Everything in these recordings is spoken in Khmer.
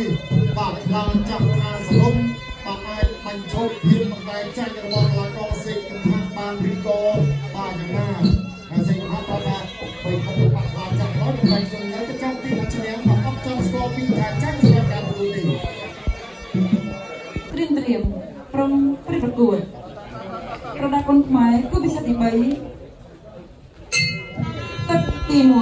នេះបាទឡើងចាប់ថាសរុបបាទអាចបញ្ឈប់ភាពបង្កើនចាញ់របស់កីឡាករសេកគំហាត់បានឬក៏បាទយ៉ាងណាហើយសេកគំហាត់គាត់ថាពេលគាត់ទៅបាត់បានចាញ់គាត់តែខ្ញុំនៅទៅចង់ទីថាឈ្នះមកអត់ចង់ស្គាល់ពីថាចាញ់សម្រាប់ការប្រកួតនេះត្រៀមព្រមព្រឹកប្រកួតប្រដាប់គុណខ្មែរគឺពិសេសទី3ទឹកទី1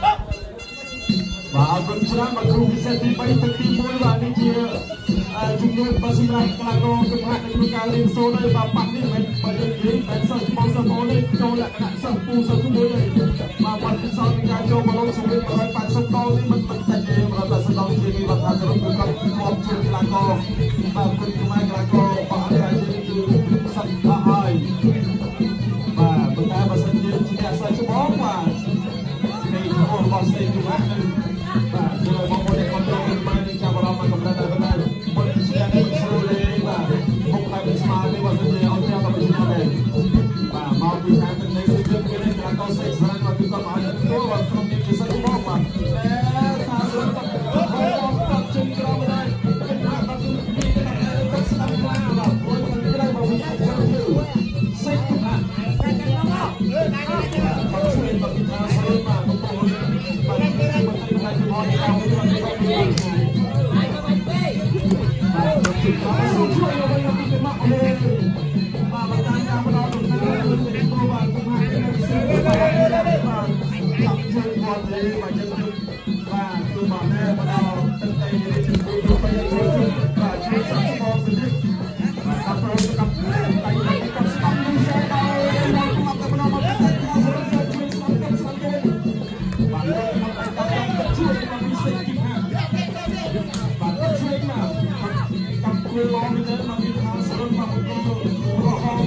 បាទអរគុណច្រើនបាទគ្រូពិសេសទី3ទឹកទី1បាទនេះជាជំនួយបាទសម្រាប់កីឡាករគំហាត់នៅក្នុងការរៀនសូត្រហើយបាទបាត់នេះមិនបើយើងនិយាយមិនសិស្សបងសិស្សបងនេះចូលលក្ខណៈសិស្សពូសិស្សមួយហើយបាទបាត់ពិសោធន៍នៃការចូលមកលងសម្រាប់180ដងនេះមិនតិចទេ180ដងជានេះបាទថាសរុបគឺគាត់មកជួយកីឡាករបាទគុណខ្មែរកីឡាករបាទអន្តរជាតិគឺសិស្សអស់ហើយបាទប៉ុន្តែបើសិនជាជាអ្នកសិស្សច្បងបាទនេះរបស់ស្ទេគូហាក់នឹងបាទគឺបងប្អូនដែលគាត់ចូលបាននឹងចាប់អារម្មណ៍មកកម្រិតតែប៉ុន្តែមុនជានេះស្រួលទេបាទមុខតែមិនស្មើទេបើសិនជាអត់ចាំទៅពីណាដែរបាទមកពីខាងទឹកនេះគឺមានកីឡាករសេកស្រាញមកគឺគាត់មកឲ្យចូលបាទក្នុងនេះជាសិស្សបងបាទតែថាស្រួលទៅគាត់ជិះក្រោមដែរគឺថាគាត់គឺមានតែស្ដាប់ឡាបាទព្រោះគាត់ត្រូវមកវិញសេកគូហាក់តែកាន់មកគាត់ជួយមកពីថាស្រួលបាទបងប្អូនបាទតែមិនតែជំនាន់នេះគាត់ជួយមកពីបាទជួយជួយឲ្យយើងពីមកអេបាទមកតាមការបន្តដំណើរគឺព្រោះបាទខ្ញុំហាក់នៅសេកបាទចាប់ជួយគាត់ទេបាទយើងបាទគឺមកណែមកដល់ទឹកដីនេះជួយយកទៅជួយបាទជួយសាប់បងទៅនេះបាទតាមប្រវត្តិកម្មដៃគាត់ស្ដាប់នឹងសេដល់មកទៅម្ដងមកទៅមកសរសើរជួយស្ដាប់គាត់ស្ដាប់ទេបាទមកទៅជួយមកពីសេកគីហាបាទជួយមកកំគួរមកទៅមកពីខាងសរុបមកទៅរហូត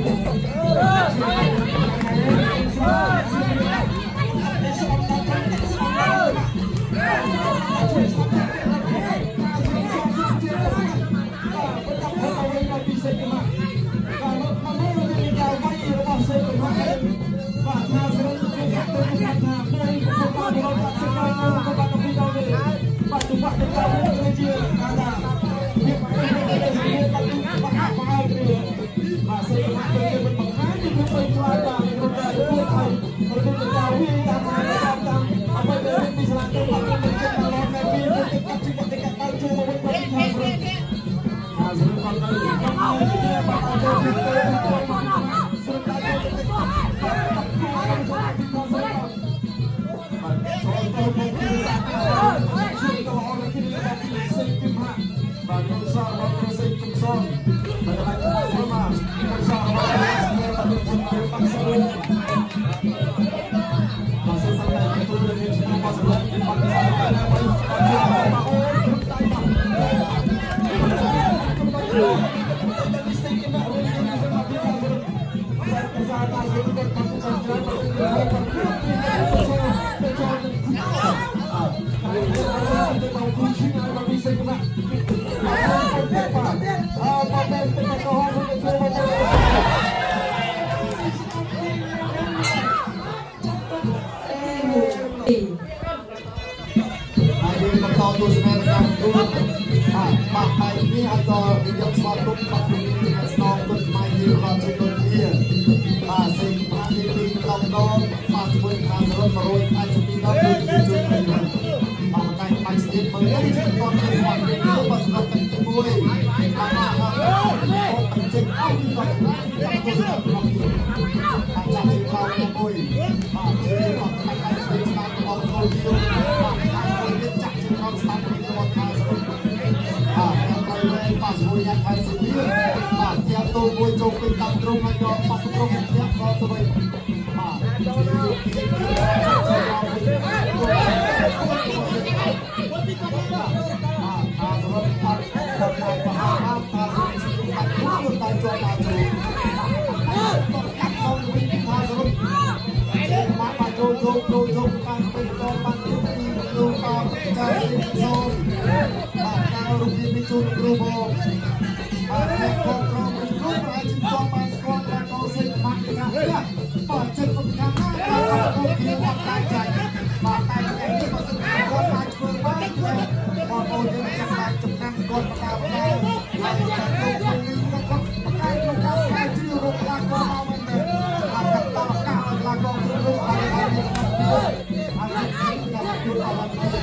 បាទចំណាំគាត់បកាបកាហើយគាត់គាត់បកាក្នុងការស្វែងជ្រាវរកកីឡាករមកមែនទេហើយគាត់បកាកីឡាករគ្រប់រូបហើយហើយនេះហើយគាត់ជួយអត់ទៅ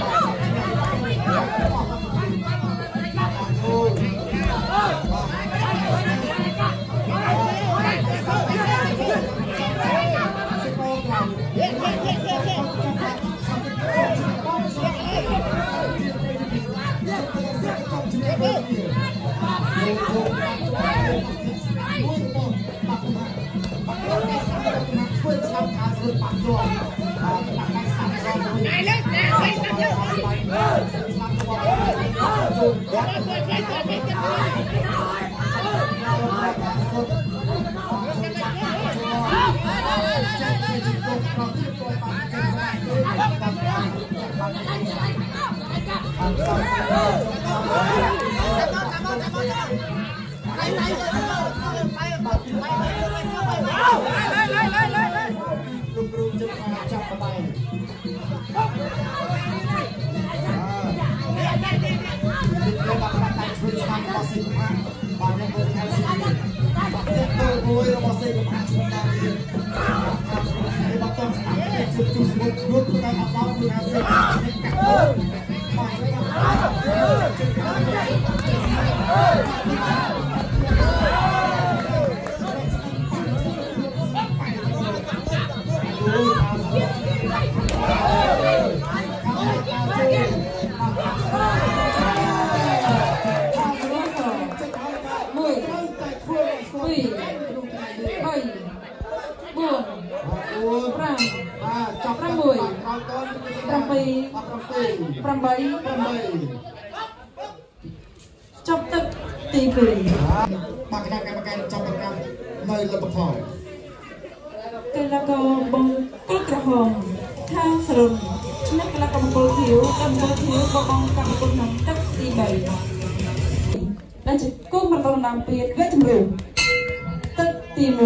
ចប់ទឹកទី2បាទគណៈកម្មការចាប់ប្រកាសនៅលទ្ធផលកីឡាករបង្គោលក្រហមខាងសរុនឈ្នះកីឡាករបង្គោលខៀវបង្គោលខៀវបបងកម្មគុណក្នុងទឹកទី3ដែលជាគោលប្រព័ន្ធដំណពាក្យវគ្គជំរុំទឹកទី1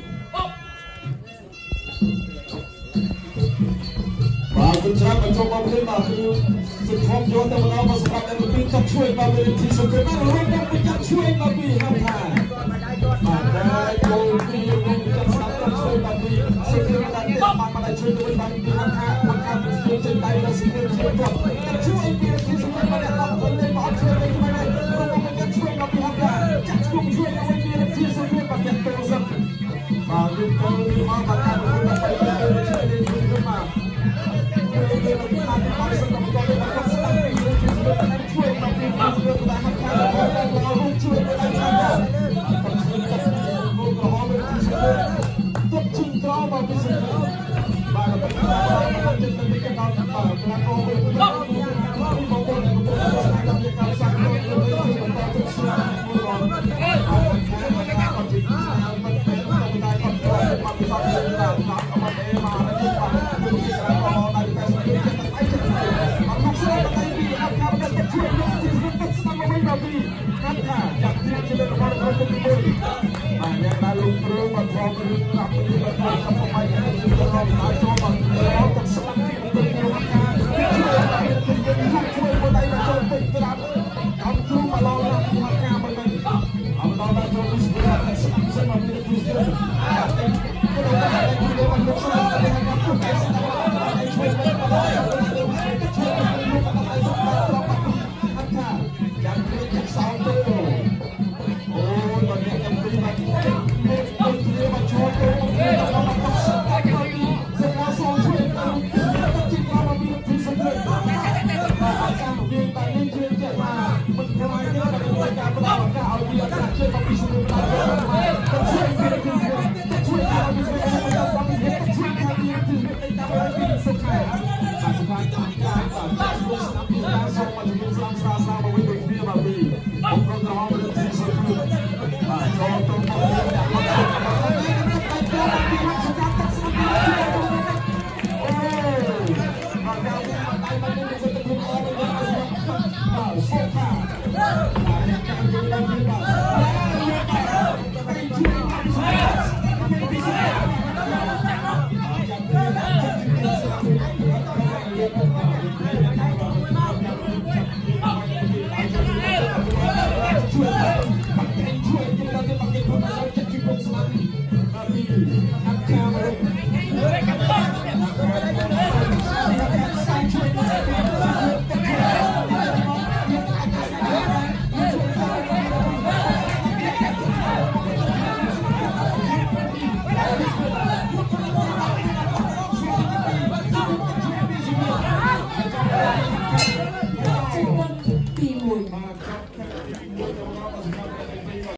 បាទគុណច្រើនបញ្ចុះបងប្អូនបាទគឺសុខភាពយកទៅម្ដងមកសម្រាប់តែពីកាត់ជួយបាទវិធីសុខភាពបាទរួមទាំងប្រចាំជួយបាទពីហៅថាបាទតែគោលពីរួមទាំងស្ដាប់កាត់ជួយបាទពីសុខភាពដែលបានមកជួយទៅបាទពីហៅថាបង្កើតពីស្ទើរចេញដៃដល់សុខភាពជួយគាត់ជួយពីសុខភាពបាទអ្នកដល់ទៅលេងមកជួយទៅមិនដែររួមទាំងជួយបាទពីហៅថាចាក់ឈ្មោះជួយឲ្យមានវិធីសុខភាពបាទអ្នកទៅសិនបាទយើងទៅមកបាទការប្រកួតបាទជួយលេងជួយមក Wow, so far.